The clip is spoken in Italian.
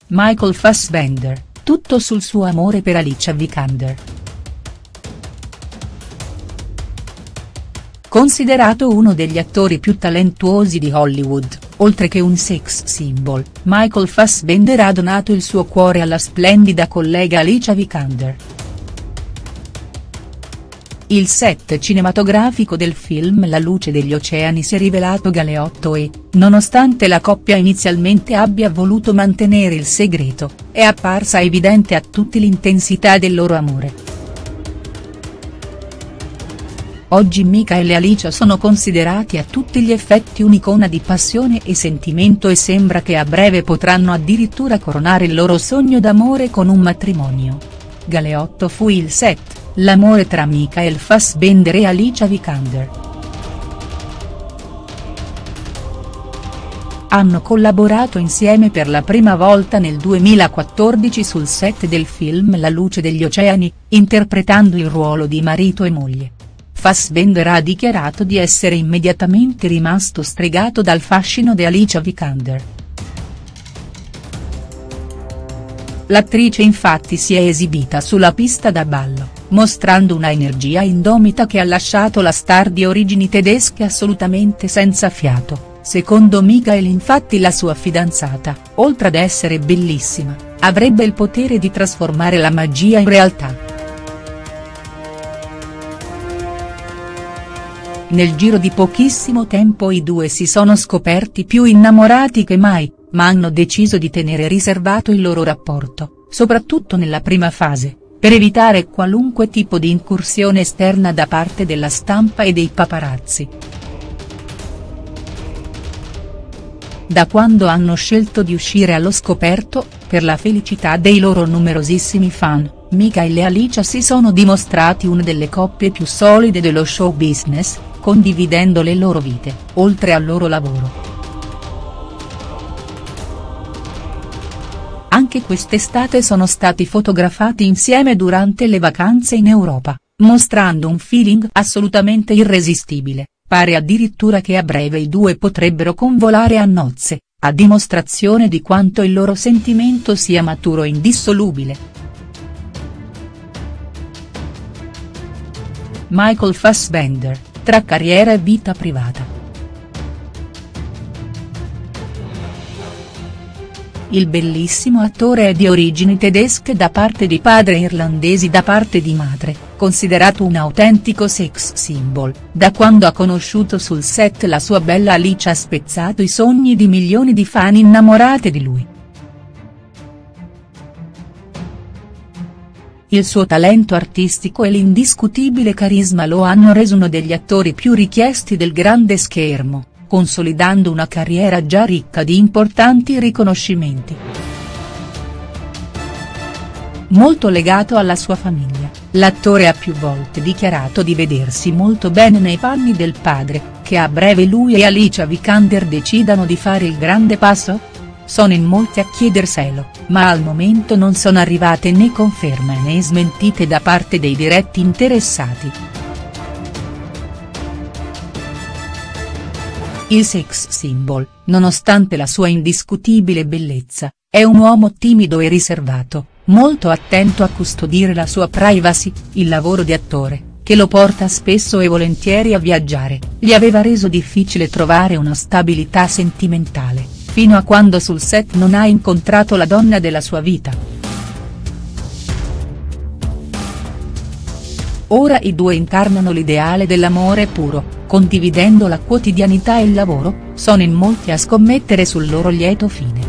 Michael Fassbender, tutto sul suo amore per Alicia Vikander. Considerato uno degli attori più talentuosi di Hollywood, oltre che un sex symbol, Michael Fassbender ha donato il suo cuore alla splendida collega Alicia Vikander. Il set cinematografico del film La luce degli oceani si è rivelato galeotto e, nonostante la coppia inizialmente abbia voluto mantenere il segreto, è apparsa evidente a tutti l'intensità del loro amore. Oggi Michael e Alicia sono considerati a tutti gli effetti un'icona di passione e sentimento e sembra che a breve potranno addirittura coronare il loro sogno d'amore con un matrimonio. Galeotto fu il set, l'amore tra Michael Fassbender e Alicia Vikander. Hanno collaborato insieme per la prima volta nel 2014 sul set del film La luce degli oceani, interpretando il ruolo di marito e moglie. Fassbender ha dichiarato di essere immediatamente rimasto stregato dal fascino di Alicia Vikander. L'attrice infatti si è esibita sulla pista da ballo, mostrando una energia indomita che ha lasciato la star di origini tedesche assolutamente senza fiato. Secondo Michael infatti la sua fidanzata, oltre ad essere bellissima, avrebbe il potere di trasformare la magia in realtà. Nel giro di pochissimo tempo i due si sono scoperti più innamorati che mai, ma hanno deciso di tenere riservato il loro rapporto, soprattutto nella prima fase, per evitare qualunque tipo di incursione esterna da parte della stampa e dei paparazzi. Da quando hanno scelto di uscire allo scoperto, per la felicità dei loro numerosissimi fan, Michael e Alicia si sono dimostrati una delle coppie più solide dello show business, condividendo le loro vite, oltre al loro lavoro. Anche quest'estate sono stati fotografati insieme durante le vacanze in Europa, mostrando un feeling assolutamente irresistibile, pare addirittura che a breve i due potrebbero convolare a nozze, a dimostrazione di quanto il loro sentimento sia maturo e indissolubile. Michael Fassbender, tra carriera e vita privata. Il bellissimo attore è di origini tedesche da parte di padre e irlandesi da parte di madre, considerato un autentico sex symbol, da quando ha conosciuto sul set la sua bella Alicia ha spezzato i sogni di milioni di fan innamorate di lui. Il suo talento artistico e l'indiscutibile carisma lo hanno reso uno degli attori più richiesti del grande schermo, consolidando una carriera già ricca di importanti riconoscimenti. Molto legato alla sua famiglia, l'attore ha più volte dichiarato di vedersi molto bene nei panni del padre, che a breve lui e Alicia Vikander decidano di fare il grande passo? Sono in molti a chiederselo, ma al momento non sono arrivate né conferme né smentite da parte dei diretti interessati. Il sex symbol, nonostante la sua indiscutibile bellezza, è un uomo timido e riservato, molto attento a custodire la sua privacy. Il lavoro di attore, che lo porta spesso e volentieri a viaggiare, gli aveva reso difficile trovare una stabilità sentimentale, fino a quando sul set non ha incontrato la donna della sua vita. Ora i due incarnano l'ideale dell'amore puro, condividendo la quotidianità e il lavoro, sono in molti a scommettere sul loro lieto fine.